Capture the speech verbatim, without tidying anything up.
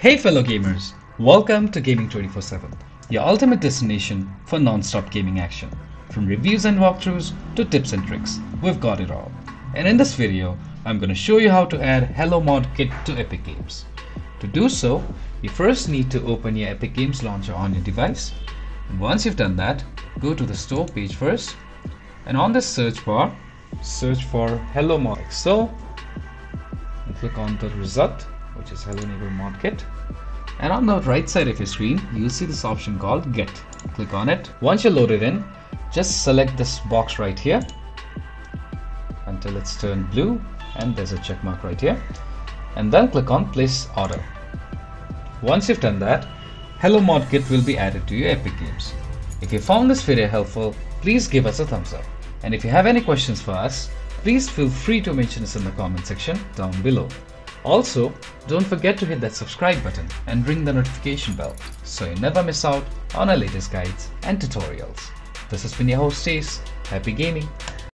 Hey fellow gamers, welcome to Gaming twenty-four seven, your ultimate destination for non-stop gaming action. From reviews and walkthroughs to tips and tricks, we've got it all. And in this video, I'm going to show you how to add Hello Mod Kit to Epic Games. To do so, you first need to open your Epic Games launcher on your device. And once you've done that, go to the store page first, and on this search bar, search for Hello Mod like so, and click on the result, which is Hello Neighbor Mod Kit. And on the right side of your screen, you'll see this option called Get. Click on it. Once you're loaded in, just select this box right here until it's turned blue, and there's a check mark right here. And then click on Place Order. Once you've done that, Hello Mod Kit will be added to your Epic Games. If you found this video helpful, please give us a thumbs up. And if you have any questions for us, please feel free to mention us in the comment section down below. Also, don't forget to hit that subscribe button and ring the notification bell so you never miss out on our latest guides and tutorials. This has been your host Ace. Happy gaming!